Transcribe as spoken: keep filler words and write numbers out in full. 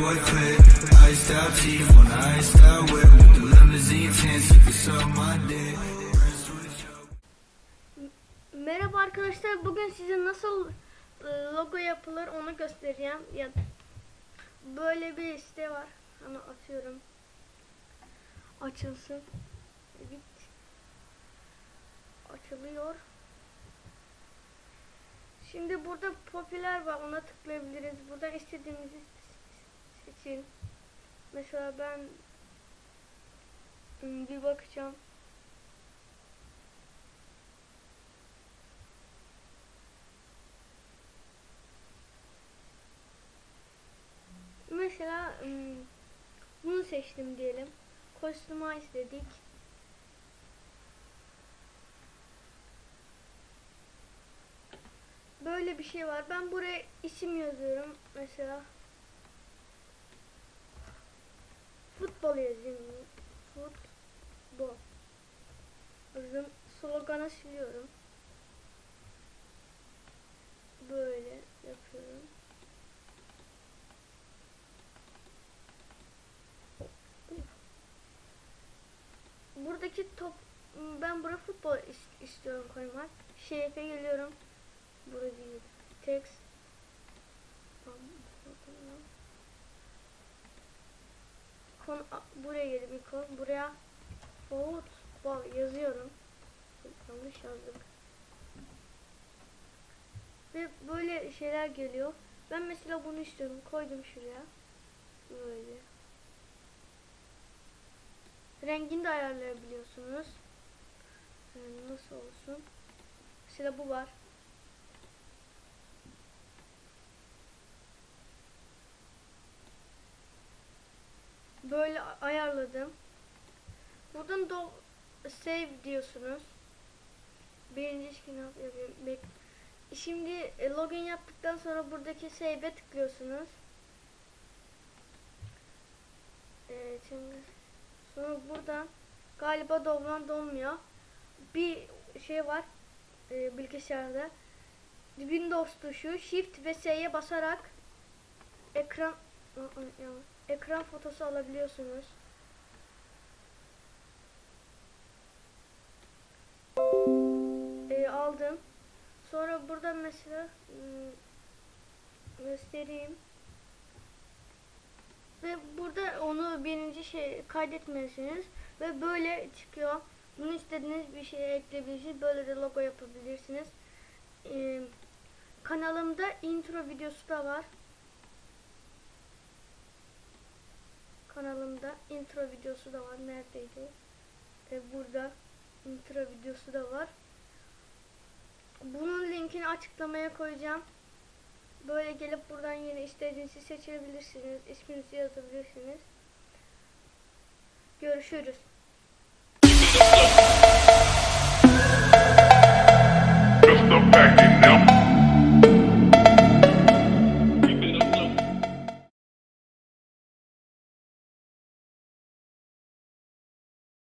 boy quit. Iced out teeth on the iced out whip with the limousine tints. You can suck my dick. Merhaba arkadaşlar, bugün size nasıl logo yapılır onu göstereceğim. Ya böyle bir site var. Ama atıyorum. Açılsın. Evet. Açılıyor. Şimdi burada popüler var, ona tıklayabiliriz. Buradan istediğinizi seçin. Mesela ben bir bakacağım. Mesela bunu seçtim diyelim. Customize dedik. Böyle bir şey var. Ben buraya isim yazıyorum. Mesela futbol yazayım. Futbol. Yazdım. Sloganı siliyorum. Böyle yapıyorum. Buradaki top, ben buraya futbol istiyorum koymak. Şerefe geliyorum. Burada değil. Text. Kon, buraya gelip ikon. Buraya futbol yazıyorum. Yanlış yazdık. Ve böyle şeyler geliyor. Ben mesela bunu istiyorum. Koydum şuraya. Böyle. Rengini de ayarlayabiliyorsunuz. Yani nasıl olsun? Mesela bu var. Böyle ayarladım. Buradan do save diyorsunuz. Birinci şekilde yapıyorum. Şimdi login yaptıktan sonra buradaki save'e tıklıyorsunuz. Evet, şimdi sonra buradan galiba doğrudan dolmuyor. Bir şey var e, bilgisayarda. Windows tuşu Shift ve S'ye basarak ekran ekran fotosu alabiliyorsunuz. E, aldım. Sonra buradan mesela göstereyim. Ve burada onu birinci şey kaydetmelisiniz ve böyle çıkıyor. Bunu istediğiniz bir şeye ekleyebilirsiniz. Böyle de logo yapabilirsiniz. Ee, kanalımda intro videosu da var. Kanalımda intro videosu da var. Neredeydi? Ee, burada intro videosu da var. Bunun linkini açıklamaya koyacağım. Böyle gelip buradan yine istediğinizi seçebilirsiniz. İsminizi yazabilirsiniz. Görüşürüz.